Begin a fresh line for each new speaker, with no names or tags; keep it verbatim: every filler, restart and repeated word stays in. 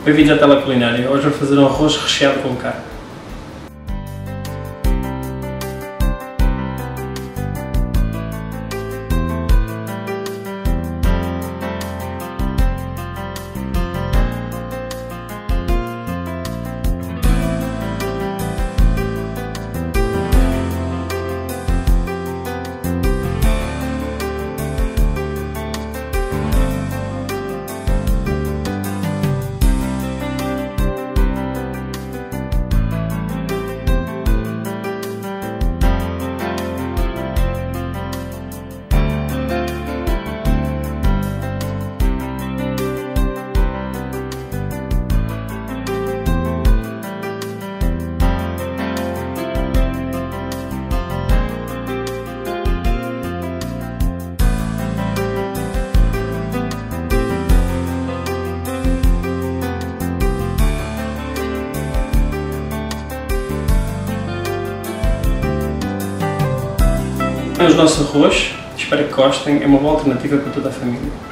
Bem-vindos à Tela Culinária. Hoje vou fazer um arroz recheado com carne. O nosso arroz, espero que gostem, é uma boa alternativa para toda a família.